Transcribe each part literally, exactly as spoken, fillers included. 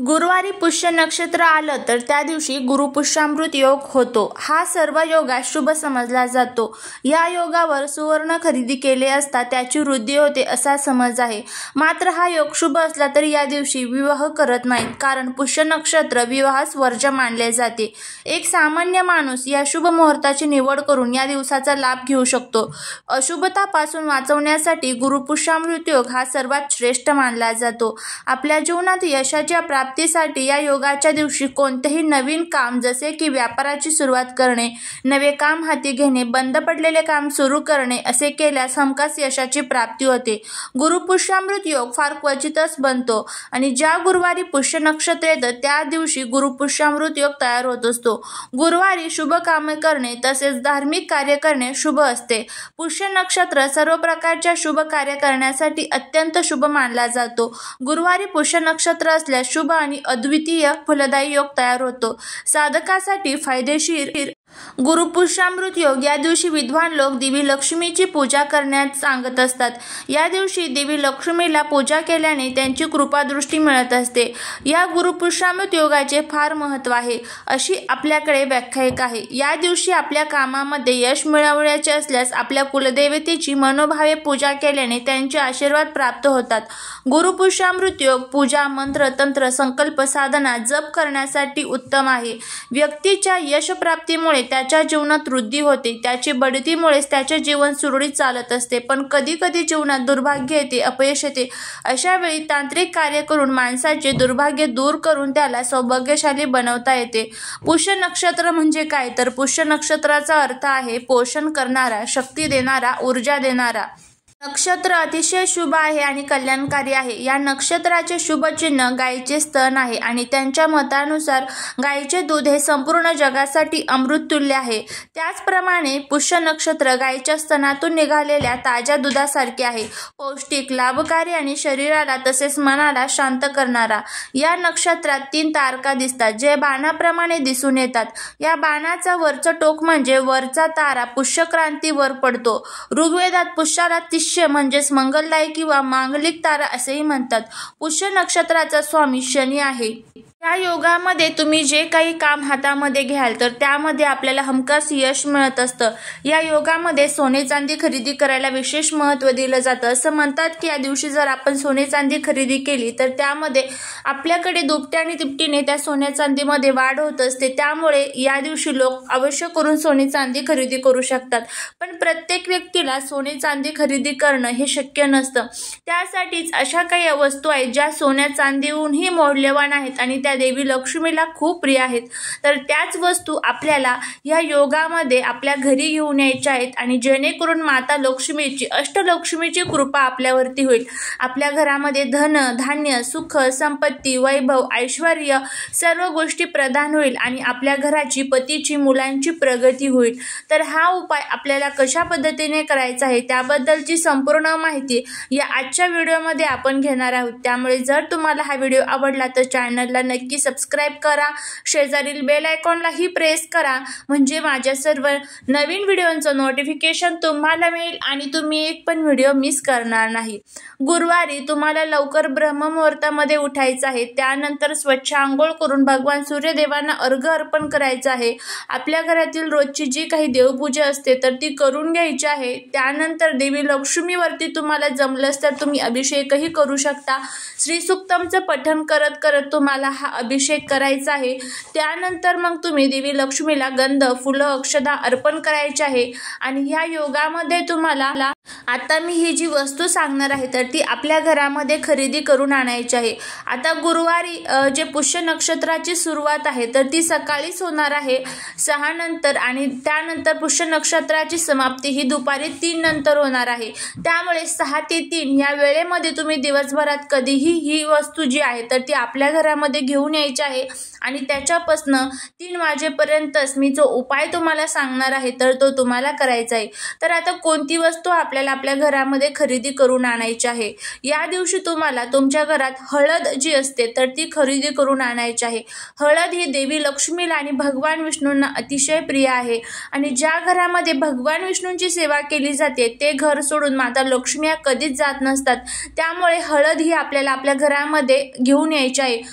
गुरुवारी पुष्य नक्षत्र आलं तर त्या दिवशी गुरुपुष्यामृत योग होतो। हा सर्व योगा शुभ समजला जातो। या योगावर सुवर्ण खरेदी केले असता त्याची वृद्धी होते असा समज आहे। मात्र हा योग शुभ असला तरी या दिवशी विवाह करत नाहीत, कारण पुष्य नक्षत्र विवाहास वर्ज्य मानले जाते। एक सामान्य माणूस या शुभ मुहूर्ताची निवड करून या दिवसाचा लाभ घेऊ शकतो। अशुभतापासून वाचवण्यासाठी गुरुपुष्यामृत योग हा सर्वात श्रेष्ठ मानला जातो। आपल्या जीवनात यशाच्या प्राप्तीसाठी या योगाच्या दिवशी कोणतेही नवीन काम जसे की व्यापाराची सुरुवात करणे, नवे काम हाती घेणे, बंद पडलेले काम सुरू करणे असे केल्यास हमखास यशाची प्राप्ती होते। गुरुपुष्यामृत योग फार क्वचितच बनतो आणि ज्या गुरुवारी पुष्य नक्षत्र येतं त्या दिवशी गुरुपुष्यामृत योग तयार होत असतो। गुरुवारी शुभ कामे करणे तसेच धार्मिक कार्य करणे शुभ असते। पुष्य नक्षत्र सर्व प्रकारच्या शुभ कार्य करण्यासाठी अत्यंत शुभ मानला जातो। गुरुवारी पुष्य नक्षत्र असल्यास शुभ आणि अद्वितीय फलदायी योग तयार होतो। साधकासाठी फायदेशीर गुरुपुष्यामृत योग या दिवशी विद्वान लोक देवी लक्ष्मीची पूजा करण्यास सांगत असतात। या दिवशी देवी लक्ष्मीला पूजा केल्याने त्यांची कृपादृष्टी मिळत असते। या गुरुपुष्यामृत योगाचे फार महत्त्व आहे अशी आपल्याकडे व्याख्या एक आहे। या दिवशी आपल्या कामामध्ये यश मिळवण्याचे असल्यास आपल्या कुलदेवतेची मनोभावे पूजा केल्याने त्यांचे आशीर्वाद प्राप्त होतात। गुरुपुष्यामृत योग पूजा, मंत्र, तंत्र, संकल्प, साधना, जप करण्यासाठी उत्तम आहे। व्यक्तीच्या यशप्राप्तीमुळे त्याच्या जीवनात वृद्धी होते, त्याची बढतीमुळेच त्याचे जीवन सुरळीत चालत असते। पण कधी कधी जीवनात दुर्भाग्य येते, अपयश येते। अशा वेळी तांत्रिक कार्य करून माणसाचे दुर्भाग्य दूर करून त्याला सौभाग्यशाली बनवता येते। पुष्य नक्षत्र म्हणजे काय तर पुष्य नक्षत्राचा अर्थ आहे पोषण करणारा, शक्ती देणारा, ऊर्जा देणारा। नक्षत्र अतिशय शुभ आहे आणि कल्याणकारी आहे। या नक्षत्राचे शुभ चिन्ह गायीचे स्तन आहे आणि त्यांच्या मतानुसार गायीचे दूध हे संपूर्ण जगासाठी अमृततुल्य आहे। त्याचप्रमाणे पुष्य नक्षत्र गायीच्या स्तनातून निघालेल्या ताज्या दुधासारखे आहे, पौष्टिक, लाभकारी आणि शरीराला तसेच मनाला शांत करणारा। या नक्षत्रात तीन तारका दिसतात जे बाणाप्रमाणे दिसून येतात। या बाणाचा वरचा टोक म्हणजे वरचा तारा पुष्यक्रांती वर पडतो। ऋग्वेदात पुष्याला म्हणजेच मंगलदायी किंवा मांगलिक तारा असेही म्हणतात। पुष्य नक्षत्राचा स्वामी शनी आहे। या योगामध्ये तुम्ही जे काही काम हातामध्ये घ्याल तर त्यामध्ये आपल्याला हमखास यश मिळत असतं। या योगामध्ये सोने चांदी खरेदी करायला विशेष महत्त्व दिलं जातं। असं म्हणतात की या दिवशी जर आपण सोने चांदी खरेदी केली तर त्यामध्ये आपल्याकडे दुपट्या आणि तिपटीने त्या सोन्या चांदीमध्ये वाढ होत असते। त्यामुळे या दिवशी लोक अवश्य करून सोने चांदी खरेदी करू शकतात। पण प्रत्येक व्यक्तीला सोने चांदी खरेदी करणं हे शक्य नसतं। त्यासाठीच अशा काही वस्तू आहेत ज्या सोन्या चांदीहूनही मौल्यवान आहेत आणि त्या देवी लक्ष्मीला खूप प्रिय आहेत। तर त्याच वस्तू आपल्याला या योगामध्ये आपल्या घरी घेऊन यायच्या आहेत आणि जेणेकरून माता लक्ष्मीची, अष्टलक्ष्मीची कृपा आपल्यावरती होईल। आपल्या घरामध्ये धन, धान्य, सुख, संपत्ती, वैभव, ऐश्वर सर्व गोष्टी प्रदान होईल आणि आपल्या घराची, पतीची, मुलांची प्रगती होईल। तर हा उपाय आपल्याला कशा पद्धतीने करायचा आहे त्याबद्दलची संपूर्ण माहिती या आजच्या व्हिडिओमध्ये आपण घेणार आहोत। त्यामुळे जर तुम्हाला हा व्हिडिओ आवडला तर चॅनलला नक्की सबस्क्राइब करा, शेजारील बेल आयकॉनलाही प्रेस करा, म्हणजे माझ्या सर्व नवीन व्हिडिओंचं नोटिफिकेशन तुम्हाला मिळेल आणि तुम्ही एक पण व्हिडिओ मिस करणार नाही। गुरुवारी तुम्हाला लवकर ब्रह्ममुहूर्तामध्ये उठायचं आहे। त्यानंतर स्वच्छ आंघोळ करून भगवान सूर्यदेवांना अर्घ्य अर्पण करायचं आहे। आपल्या घरातील रोजची जी काही देवपूजा असते तर ती करून घ्यायची आहे। त्यानंतर देवी लक्ष्मीवरती तुम्हाला जमलंच तर तुम्ही अभिषेकही करू शकता। श्री सुक्तमचं पठण करत करत तुम्हाला हा अभिषेक करायचा आहे। त्यानंतर मग तुम्ही देवी लक्ष्मीला गंध, फुलं, अक्षदा अर्पण करायचे आहे आणि या योगामध्ये तुम्हाला आता मी ही जी वस्तू सांगणार आहे तर ती आपल्या घरामध्ये खरेदी करून आणायची आहे। आता गुरुवारी जे पुष्य नक्षत्राची सुरुवात आहे तर ती सकाळीच होणार आहे सहा नंतर आणि त्यानंतर पुष्य नक्षत्राची समाप्ती ही दुपारी तीन नंतर होणार आहे। त्यामुळे सहा ते तीन या वेळेमध्ये तुम्ही दिवसभरात कधीही ही वस्तू जी आहे तर ती आपल्या घरामध्ये घेऊन यायची आहे आणि त्याच्यापासून तीन वाजेपर्यंतच मी जो उपाय तुम्हाला सांगणार आहे तर तो तुम्हाला करायचा आहे। तर आता कोणती वस्तू आपल्याला आपल्या घरामध्ये खरेदी करून आणायची आहे? या दिवशी तुम्हाला तुमच्या घरात हळद जी असते तर ती खरेदी करून आणायची आहे। हळद ही देवी लक्ष्मीला आणि भगवान विष्णूंना अतिशय प्रिय आहे आणि ज्या घरामध्ये भगवान विष्णूंची सेवा केली जाते ते घर सोडून माता लक्ष्मी कधीच जात नसतात। त्यामुळे हळद ही आपल्याला आपल्या घरामध्ये घेऊन यायची आहे। हळद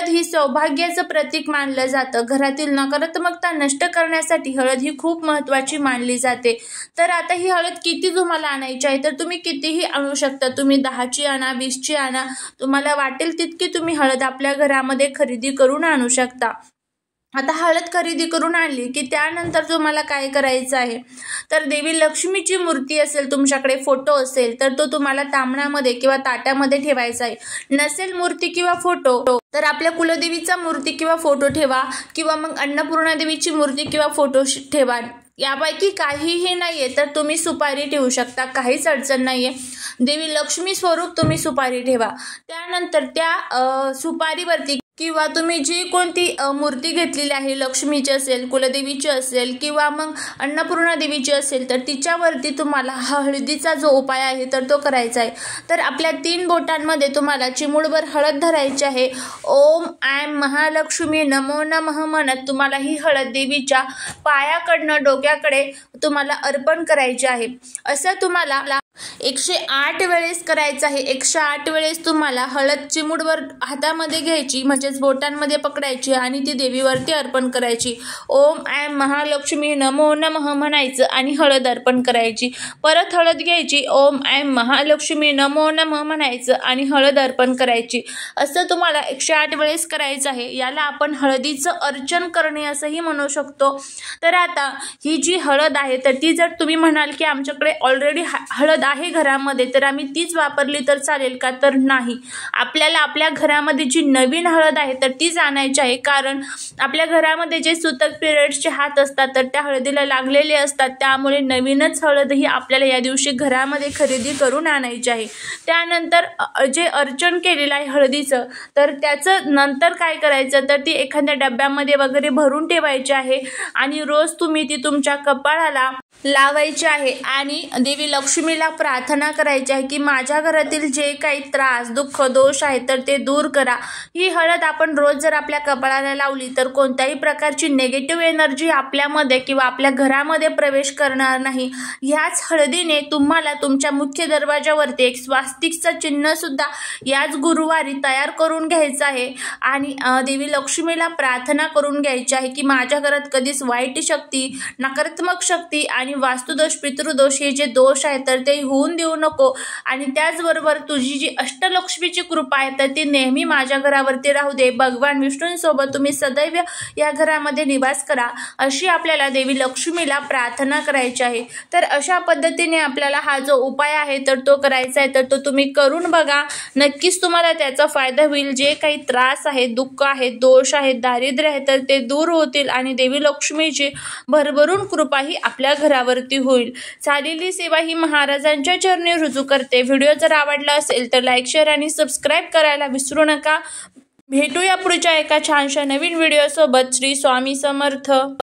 हळद ही सौभाग्याचं प्रतीक मानलं जातं. घरातील नकारात्मकता नष्ट करण्यासाठी हळद ही खूप महत्त्वाची मानली जाते. तर आता ही हळद किती तुम्हाला आणायची आहे, तर तुम्ही कितीही आणू शकता. तुम्ही दहाची आणा, वीसची आणा, तुम्हाला वाटेल तितकी तुम्ही हळद आपल्या घरामध्ये खरेदी करून आणू शकता. आता हळद खरेदी करून आणली की त्यानंतर तुम्हाला काय करायचं आहे, तर देवी लक्ष्मीची मूर्ती असेल, तुमच्याकडे फोटो असेल तर तो तुम्हाला तांबण्यामध्ये किंवा ताट्यामध्ये ठेवायचा आहे. नसेल मूर्ती किंवा फोटो तर आपल्या कुलदेवीचा मूर्ती किंवा फोटो ठेवा, किंवा मग अन्नपूर्णा देवीची मूर्ती किंवा फोटो ठेवा. यापैकी काहीही नाहीये तर तुम्ही सुपारी ठेवू शकता, काहीच अडचण नाहीये. देवी लक्ष्मी स्वरूप तुम्ही सुपारी ठेवा. त्यानंतर त्या सुपारीवरती किंवा तुम्ही जी कोणती मूर्ती घेतलेली आहे, लक्ष्मीची असेल, कुलदेवीची असेल किंवा मग अन्नपूर्णा देवीची असेल, तर तिच्यावरती तुम्हाला हळदीचा जो उपाय आहे तर तो करायचा आहे. तर आपल्या तीन बोटांमध्ये तुम्हाला चिमूटभर हळद धरायची आहे. ओम ऐं महालक्ष्मी नमो नमः म्हणत तुम्हाला ही हळद देवीच्या पायाकडनं डोक्याकडे तुम्हाला अर्पण करायची आहे. असं तुम्हाला एकशे आठ वेळेस करायचं आहे. एकशे आठ वेळेस तुम्हाला हळद चिमूटभर हातामध्ये घ्यायची, म्हणजेच बोटांमध्ये पकडायची आणि ती देवीवरती अर्पण करायची. ओम ऐं महालक्ष्मी नमो नमः म्हणायचं आणि हळद अर्पण करायची. परत हळद घ्यायची, ओम ऐं महालक्ष्मी नमो नमः म्हणायचं आणि हळद अर्पण करायची. असं तुम्हाला एकशे आठ वेळेस करायचं आहे. याला आपण हळदीचं अर्चन करणे असंही म्हणू शकतो. तर आता ही जी हळद आहे तर ती जर तुम्ही म्हणाल की आमच्याकडे ऑलरेडी हळद आहे घरामध्ये तर आम्ही तीच वापरली तर चालेल का, तर नाही. आपल्याला आपल्या घरामध्ये जी नवीन हळद आहे तर तीच आणायची आहे. कारण आपल्या घरामध्ये जे सुतक पिरियड्सचे हात असतात तर त्या हळदीला लागलेले असतात, त्यामुळे नवीनच हळद ही आपल्याला या दिवशी घरामध्ये खरेदी करून आणायची आहे. त्यानंतर जे अर्चन केलेलं आहे हळदीचं तर त्याचं नंतर काय करायचं, तर ती एखाद्या डब्यामध्ये वगैरे भरून ठेवायची आहे आणि रोज तुम्ही ती तुमच्या कपाळाला लावायची आहे आणि देवी लक्ष्मीला प्रार्थना करायची आहे की माझ्या घरातील जे काही त्रास, दुःख, दोष आहे तर ते दूर करा. ही हळद आपण रोज जर आपल्या कपाळाला लावली तर कोणत्याही प्रकारची नेगेटिव्ह एनर्जी आपल्यामध्ये किंवा आपल्या घरामध्ये प्रवेश करणार नाही. ह्याच हळदीने तुम्हाला तुमच्या मुख्य दरवाजावरती एक स्वास्तिकचं चिन्ह सुद्धा याच गुरुवारी तयार करून घ्यायचं आहे आणि देवी लक्ष्मीला प्रार्थना करून घ्यायची आहे की माझ्या घरात कधीच वाईट शक्ती, नकारात्मक शक्ती आणि वास्तुदोष, पितृदोष हे जे दोष आहेत तर ते होऊन देऊ नको. आणि त्याचबरोबर तुझी जी अष्टलक्ष्मीची कृपा आहे तर ती नेहमी माझ्या घरावरती राहू दे. भगवान विष्णूंसोबत तुम्ही सदैव या घरामध्ये निवास करा, अशी आपल्याला देवी लक्ष्मीला प्रार्थना करायची आहे. तर अशा पद्धतीने आपल्याला हा जो उपाय आहे तर तो करायचा आहे. तर तो तुम्ही करून बघा, नक्कीच तुम्हाला त्याचा फायदा होईल. जे काही त्रास आहे, दुःख आहे, दोष आहे, दारिद्र्य आहे तर ते दूर होतील आणि देवी लक्ष्मीची भरभरून कृपा ही आपल्या घरावरती होईल. झालेली सेवा ही महाराजांच्या चरणी रुजू करते. व्हिडिओ जर आवडला असेल तर लाईक, शेअर आणि सबस्क्राईब करायला विसरू नका. भेटूया पुढच्या एका छानशा नवीन व्हिडिओ सोबत. श्री स्वामी समर्थ.